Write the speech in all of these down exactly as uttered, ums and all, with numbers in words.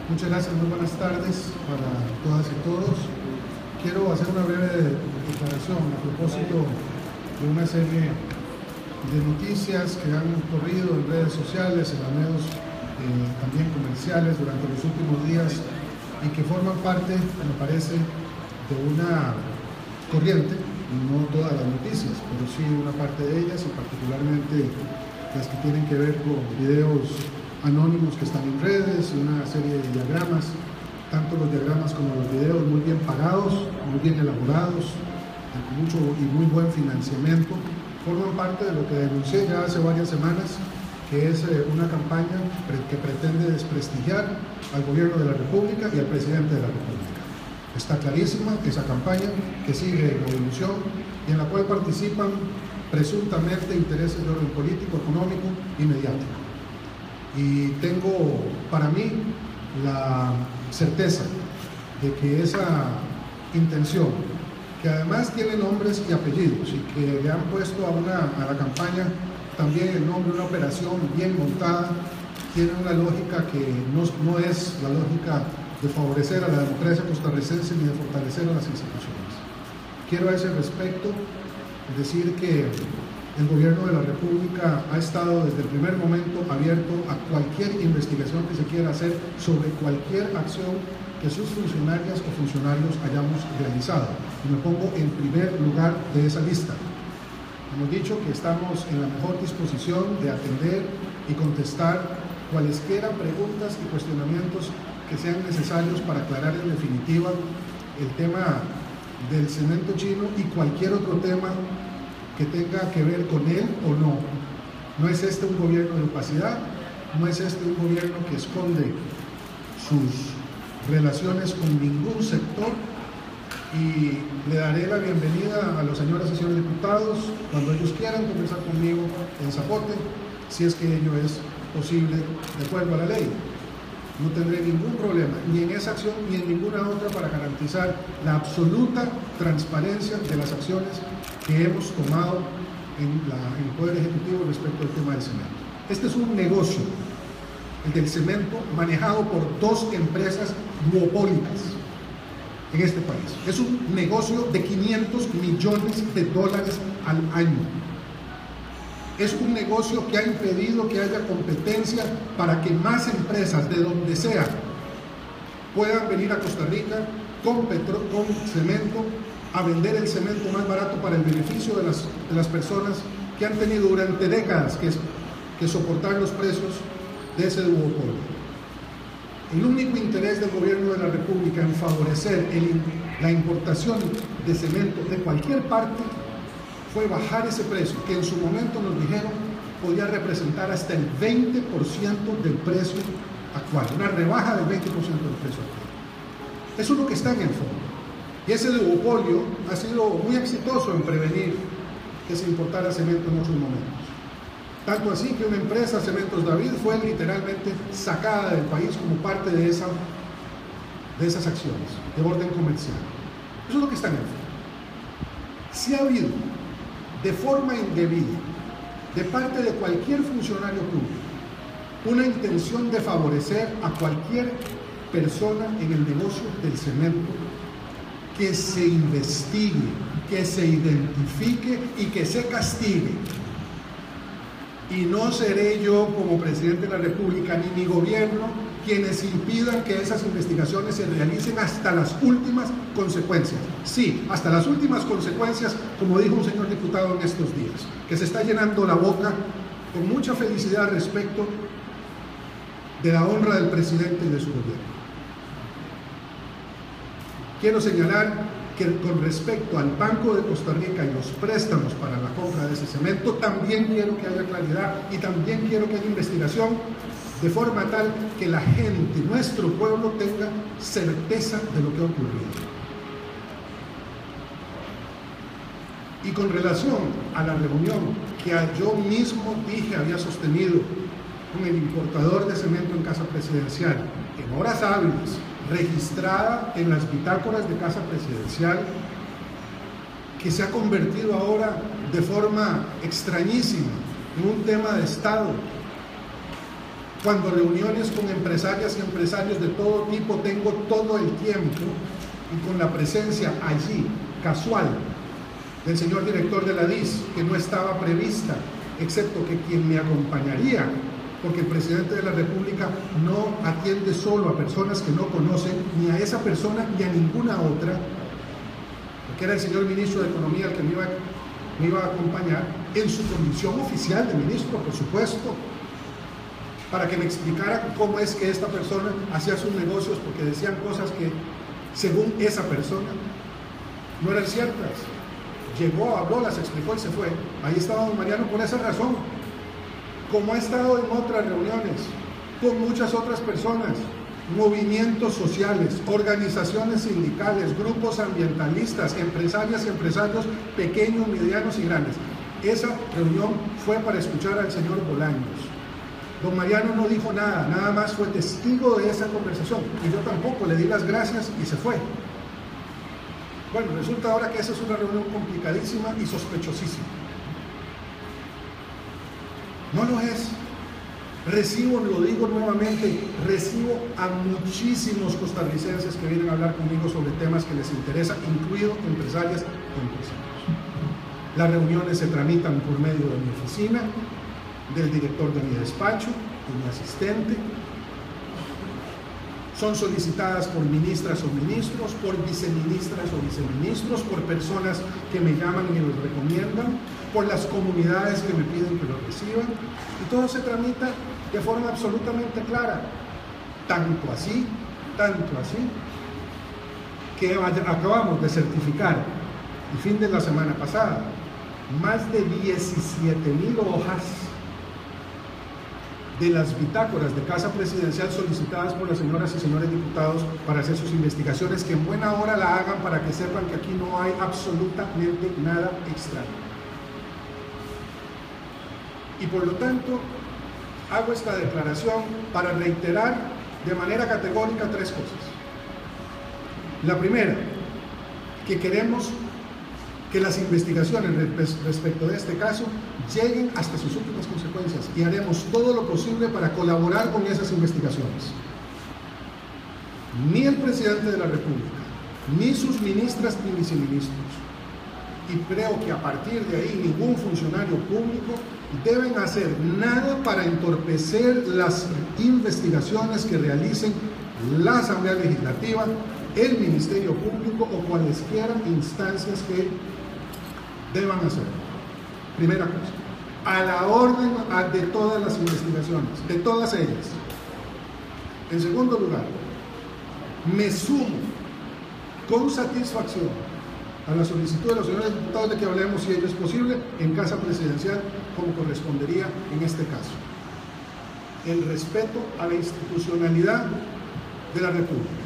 Muchas gracias, muy buenas tardes para todas y todos. Quiero hacer una breve declaración a propósito de una serie de noticias que han corrido en redes sociales, en los medios eh, también comerciales durante los últimos días y que forman parte, me parece, de una corriente, no todas las noticias, pero sí una parte de ellas y particularmente las que tienen que ver con videos anónimos que están en redes y una serie de diagramas, tanto los diagramas como los videos muy bien pagados, muy bien elaborados, con mucho y muy buen financiamiento, forman parte de lo que denuncié ya hace varias semanas, que es una campaña que pretende desprestigiar al gobierno de la República y al presidente de la República. Está clarísima esa campaña que sigue en evolución y en la cual participan presuntamente intereses de orden político, económico y mediático. Y tengo para mí la certeza de que esa intención, que además tiene nombres y apellidos y que le han puesto a, una, a la campaña también el nombre de una operación bien montada, tiene una lógica que no, no es la lógica de favorecer a la democracia costarricense ni de fortalecer a las instituciones. Quiero a ese respecto decir que el gobierno de la República ha estado desde el primer momento abierto a cualquier investigación que se quiera hacer sobre cualquier acción que sus funcionarias o funcionarios hayamos realizado. Y me pongo en primer lugar de esa lista. Hemos dicho que estamos en la mejor disposición de atender y contestar cualesquiera preguntas y cuestionamientos que sean necesarios para aclarar en definitiva el tema del cemento chino y cualquier otro tema que tenga que ver con él o no. No es este un gobierno de opacidad, no es este un gobierno que esconde sus relaciones con ningún sector, y le daré la bienvenida a los señores y señores diputados cuando ellos quieran conversar conmigo en Zapote, si es que ello es posible de acuerdo a la ley. No tendré ningún problema, ni en esa acción ni en ninguna otra, para garantizar la absoluta transparencia de las acciones que hemos tomado en, la, en el Poder Ejecutivo respecto al tema del cemento. Este es un negocio, el del cemento, manejado por dos empresas duopólicas en este país. Es un negocio de quinientos millones de dólares al año. Es un negocio que ha impedido que haya competencia para que más empresas de donde sea puedan venir a Costa Rica con, petro, con cemento a vender el cemento más barato para el beneficio de las, de las personas que han tenido durante décadas que, que soportar los precios de ese duopolio. El único interés del gobierno de la República en favorecer el, la importación de cemento de cualquier parte fue bajar ese precio, que en su momento nos dijeron podía representar hasta el veinte por ciento del precio actual, una rebaja del veinte por ciento del precio actual. Eso es lo que está en el fondo. Y ese duopolio ha sido muy exitoso en prevenir que se importara cemento en otros momentos. Tanto así que una empresa, Cementos David, fue literalmente sacada del país como parte de, esa, de esas acciones de orden comercial. Eso es lo que está en el fondo. Si ha habido de forma indebida, de parte de cualquier funcionario público, una intención de favorecer a cualquier persona en el negocio del cemento, que se investigue, que se identifique y que se castigue. Y no seré yo, como presidente de la República, ni mi gobierno, quienes impidan que esas investigaciones se realicen hasta las últimas consecuencias. Sí, hasta las últimas consecuencias, como dijo un señor diputado en estos días, que se está llenando la boca con mucha felicidad respecto de la honra del presidente y de su gobierno. Quiero señalar que con respecto al Banco de Costa Rica y los préstamos para la compra de ese cemento, también quiero que haya claridad y también quiero que haya investigación de forma tal que la gente, nuestro pueblo, tenga certeza de lo que ha ocurrido. Y con relación a la reunión que yo mismo dije había sostenido con el importador de cemento en Casa Presidencial, en horas hábiles, registrada en las bitácoras de Casa Presidencial, que se ha convertido ahora de forma extrañísima en un tema de Estado, cuando reuniones con empresarias y empresarios de todo tipo tengo todo el tiempo, y con la presencia allí, casual, del señor director de la D I S, que no estaba prevista, excepto que quien me acompañaría, porque el presidente de la República no atiende solo a personas que no conocen, ni a esa persona ni a ninguna otra, porque era el señor ministro de Economía el que me iba, me iba a acompañar, en su condición oficial de ministro, por supuesto, para que me explicara cómo es que esta persona hacía sus negocios, porque decían cosas que, según esa persona, no eran ciertas. Llegó, habló, las explicó y se fue. Ahí estaba don Mariano por esa razón. Como ha estado en otras reuniones, con muchas otras personas, movimientos sociales, organizaciones sindicales, grupos ambientalistas, empresarias y empresarios pequeños, medianos y grandes. Esa reunión fue para escuchar al señor Bolaños. Don Mariano no dijo nada, nada más fue testigo de esa conversación. Y yo tampoco, le di las gracias y se fue. Bueno, resulta ahora que esa es una reunión complicadísima y sospechosísima. No lo es. Recibo, lo digo nuevamente, recibo a muchísimos costarricenses que vienen a hablar conmigo sobre temas que les interesan, incluido empresarias y empresarios. Las reuniones se tramitan por medio de mi oficina, del director de mi despacho, de mi asistente. Son solicitadas por ministras o ministros, por viceministras o viceministros, por personas que me llaman y me los recomiendan, por las comunidades que me piden que lo reciban, y todo se tramita de forma absolutamente clara. Tanto así, tanto así, que acabamos de certificar, el fin de la semana pasada, más de diecisiete mil hojas de las bitácoras de Casa Presidencial solicitadas por las señoras y señores diputados para hacer sus investigaciones, que en buena hora la hagan para que sepan que aquí no hay absolutamente nada extraño. Y por lo tanto, hago esta declaración para reiterar de manera categórica tres cosas. La primera, que queremos que las investigaciones respecto de este caso lleguen hasta sus últimas consecuencias, y haremos todo lo posible para colaborar con esas investigaciones. Ni el presidente de la República, ni sus ministras ni viceministros, y creo que a partir de ahí ningún funcionario público deben hacer nada para entorpecer las investigaciones que realicen la Asamblea Legislativa, el Ministerio Público o cualesquiera instancias que deban hacer. Primera cosa, a la orden de todas las investigaciones, de todas ellas. En segundo lugar, me sumo con satisfacción a la solicitud de los señores diputados de que hablemos, si ello es posible, en Casa Presidencial, como correspondería en este caso. El respeto a la institucionalidad de la República.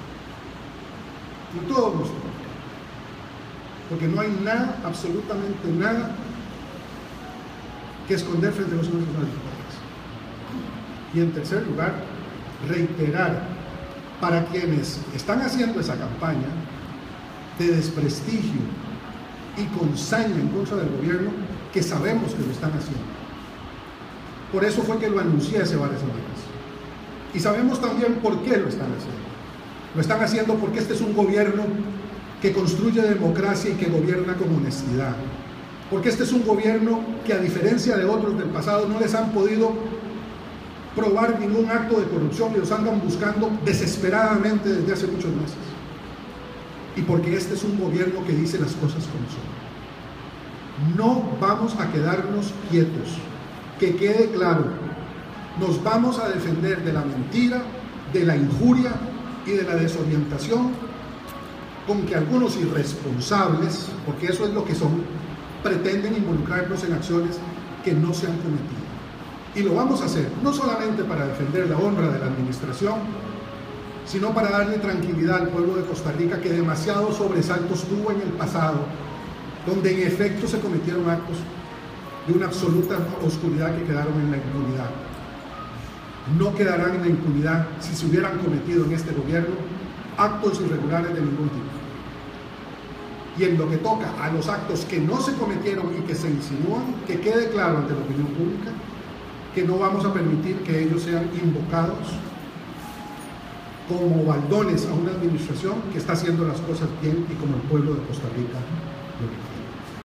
Y todos nosotros. Porque no hay nada, absolutamente nada, que esconder frente a los señores diputados. Y en tercer lugar, reiterar para quienes están haciendo esa campaña de desprestigio y con saña en contra del gobierno, que sabemos que lo están haciendo. Por eso fue que lo anuncié hace varias semanas. Y sabemos también por qué lo están haciendo. Lo están haciendo porque este es un gobierno que construye democracia y que gobierna con honestidad. Porque este es un gobierno que, a diferencia de otros del pasado, no les han podido probar ningún acto de corrupción y los andan buscando desesperadamente desde hace muchos meses. Y porque este es un gobierno que dice las cosas como son. No vamos a quedarnos quietos. Que quede claro, nos vamos a defender de la mentira, de la injuria y de la desorientación con que algunos irresponsables, porque eso es lo que son, pretenden involucrarnos en acciones que no se han cometido. Y lo vamos a hacer, no solamente para defender la honra de la administración, sino para darle tranquilidad al pueblo de Costa Rica, que demasiados sobresaltos tuvo en el pasado, donde en efecto se cometieron actos de una absoluta oscuridad que quedaron en la impunidad. No quedarán en la impunidad si se hubieran cometido en este gobierno actos irregulares de ningún tipo. Y en lo que toca a los actos que no se cometieron y que se insinúan, que quede claro ante la opinión pública que no vamos a permitir que ellos sean invocados como baldones a una administración que está haciendo las cosas bien y como el pueblo de Costa Rica.